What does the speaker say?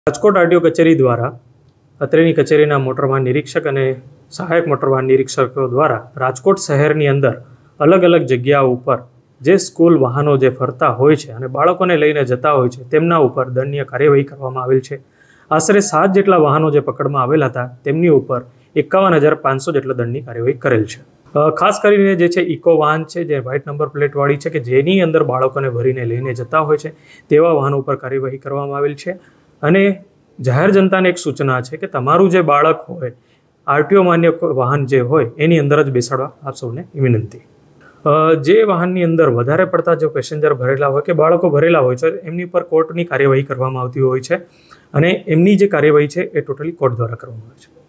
Rajkot RTO કચેરી દ્વારા અત્રેની કચેરીના મોટર વાહન નિરીક્ષક અને સહાયક મોટર વાહન નિરીક્ષકો દ્વારા રાજકોટ શહેરની અંદર અલગ અલગ જગ્યાઓ ઉપર જે સ્કૂલ વાહનો જે ફરતા હોય છે અને બાળકોને લઈને જતા હોય છે તેમના ઉપર દંડનીય કાર્યવાહી કરવામાં આવેલ છે। આશરે 7 જેટલા વાહનો જે પકડમાં આવેલા હતા તેમની ઉપર 51,500 જેટલા દંડની કાર્યવાહી કરેલ છે। ખાસ કરીને જે છે ઇકો વાહન છે જે વ્હાઇટ નંબર પ્લેટવાળી છે કે જેની અંદર બાળકોને ભરીને લઈને જતા હોય છે તેવા વાહનો ઉપર કાર્યવાહી કરવામાં આવેલ છે। અને જાહેર જનતાને એક સૂચના છે કે તમારું જે બાળક હોય આરટીઓ માન્ય વાહન જે હોય એની અંદર જ બેસાડવા આપ સૌને વિનંતી। જે વાહનની અંદર વધારે પડતા જો પેસેન્જર ભરેલા હોય કે બાળકો ભરેલા હોય છે એમની પર કોર્ટની કાર્યવાહી કરવામાં આવતી હોય છે અને એમની જે કાર્યવાહી છે એ ટોટલી કોર્ટ દ્વારા કરવામાં આવે છે।